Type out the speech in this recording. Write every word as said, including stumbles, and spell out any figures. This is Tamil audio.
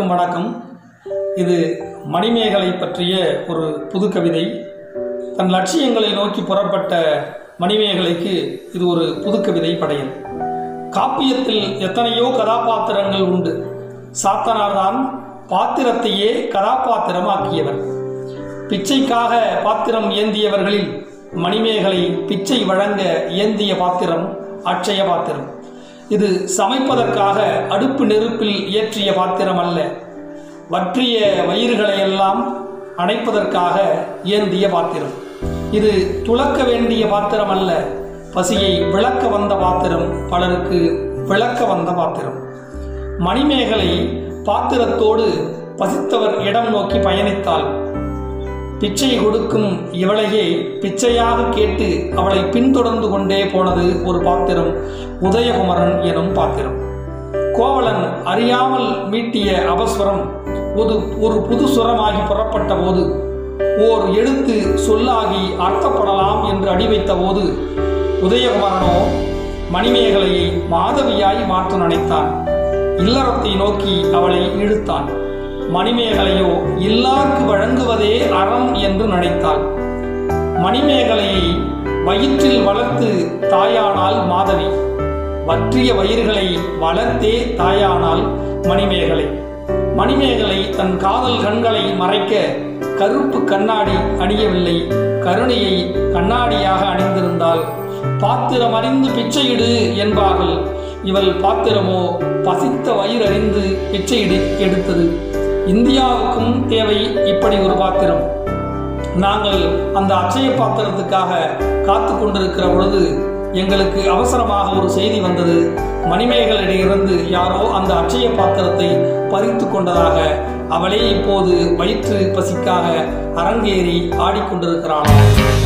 அனைவருக்கும் வணக்கம். இது மணிமேகலை பற்றிய ஒரு புது கவிதை. தன் லட்சியங்களை நோக்கி புறப்பட்ட மணிமேகலைக்கு இது ஒரு புது கவிதை படையல். காப்பியத்தில் எத்தனையோ கதாபாத்திரங்கள் உண்டு. சாத்தனார்தான் பாத்திரத்தையே கதாபாத்திரமாக்கியவர். பிச்சைக்காக பாத்திரம் ஏந்தியவர்களில் மணிமேகலை பிச்சை வழங்க ஏந்திய பாத்திரம் அட்சய பாத்திரம். இது சமைப்பதற்காக அடுப்பு நெருப்பில் ஏற்றிய பாத்திரம் அல்ல, வற்றிய வயிறுகளையெல்லாம் அணைப்பதற்காக ஏந்திய பாத்திரம். இது துளக்க வேண்டிய பாத்திரம் அல்ல, பசியை விளக்க வந்த பாத்திரம், பலருக்கு விளக்க வந்த பாத்திரம். மணிமேகலை பாத்திரத்தோடு பசித்தவர் இடம் நோக்கி பயணித்தாள். பிச்சை கொடுக்கும் இவளையே பிச்சையாக கேட்டு அவளை பின்தொடர்ந்து கொண்டே போனது ஒரு பாத்திரம், உதயகுமரன் எனும் பாத்திரம். கோவலன் அறியாமல் மீட்டிய அபஸ்வரம் ஒரு ஒரு புது சுரமாகி புறப்பட்ட போது, ஓர் எழுத்து சொல்லாகி அர்த்தப்படலாம் என்று அடி வைத்த போது, உதயகுமரனோ மணிமேகலையை மாதவியாய் மாற்ற நினைத்தான். இல்லறத்தை நோக்கி அவளை இழுத்தான். மணிமேகலையோ எல்லாருக்கு வழங்குவதே அறம் என்று நினைத்தாள். மணிமேகலையை வயிற்றில் வளர்த்து தாயானால் மாதவி, வற்றிய வயிறுகளை வளர்த்தே தாயானால் மணிமேகலை. மணிமேகலை தன் காதல் கண்களை மறைக்க கருப்பு கண்ணாடி அணியவில்லை, கருணையை கண்ணாடியாக அணிந்திருந்தால். பாத்திரம் அறிந்து பிச்சையிடு என்பார்கள், இவள் பாத்திரமோ பசித்த வயிறறிந்து பிச்சையிடு எடுத்தது. இந்தியாவுக்கும் தேவை இப்படி ஒரு பாத்திரம். நாங்கள் அந்த அட்சய பாத்திரத்துக்காக காத்து கொண்டிருக்கிற பொழுது எங்களுக்கு அவசரமாக ஒரு செய்தி வந்தது. மணிமேகலையிலிருந்து யாரோ அந்த அட்சய பாத்திரத்தை பறித்து கொண்டதாக. அவளே இப்போது வயிற்று பசிக்காக அரங்கேறி ஆடிக்கொண்டிருக்கிறாளாம்.